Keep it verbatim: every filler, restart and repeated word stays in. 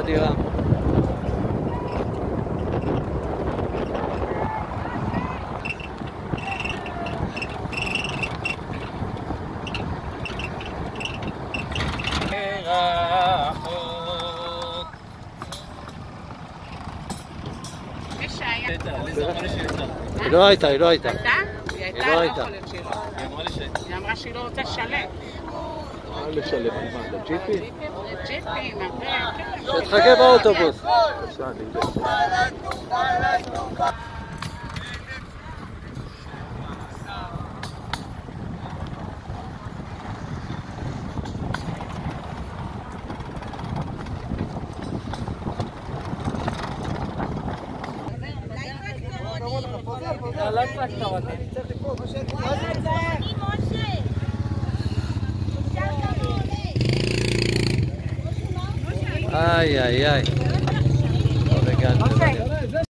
לדירה. היא לא הייתה, היא לא הייתה. הייתה? היא הייתה, לא יכול להיות שהיא לא הייתה. היא אמרה שהיא לא רוצה לשלם. מה לשלם? על מה? לג'יפים? לג'יפים, הרבה, כן. שתחכה באוטובוס. איי איי איי.